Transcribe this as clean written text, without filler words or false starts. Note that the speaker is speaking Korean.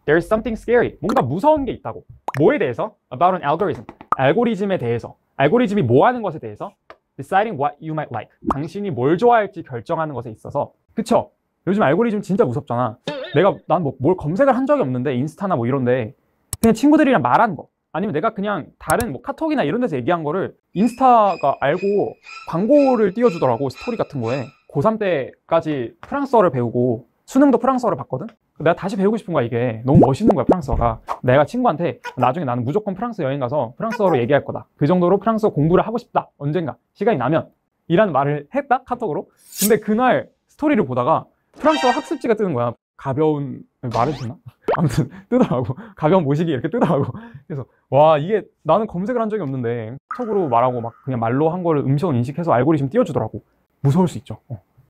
There's something scary. 뭔가 무서운 게 있다고. 뭐에 대해서? About an algorithm. 알고리즘에 대해서. 알고리즘이 뭐 하는 것에 대해서? Deciding what you might like. 당신이 뭘 좋아할지 결정하는 것에 있어서. 그쵸? 요즘 알고리즘 진짜 무섭잖아. 난 뭘 검색을 한 적이 없는데, 인스타나 뭐 이런데, 그냥 친구들이랑 말한 거. 아니면 내가 그냥 다른 뭐 카톡이나 이런 데서 얘기한 거를 인스타가 알고 광고를 띄워주더라고, 스토리 같은 거에. 고3 때까지 프랑스어를 배우고 수능도 프랑스어를 봤거든? 내가 다시 배우고 싶은 거야, 이게. 너무 멋있는 거야, 프랑스어가. 내가 친구한테 나중에 나는 무조건 프랑스 여행 가서 프랑스어로 얘기할 거다. 그 정도로 프랑스어 공부를 하고 싶다. 언젠가. 시간이 나면. 이라는 말을 했다? 카톡으로. 근데 그날 스토리를 보다가 프랑스어 학습지가 뜨는 거야. 가벼운, 말해도 되나? 아무튼 뜨더라고. 가벼운 모시기 이렇게 뜨더라고. 그래서 와, 이게 나는 검색을 한 적이 없는데 톡으로 말하고 막 그냥 말로 한 거를 음성을 인식해서 알고리즘 띄워주더라고. 무서울 수 있죠.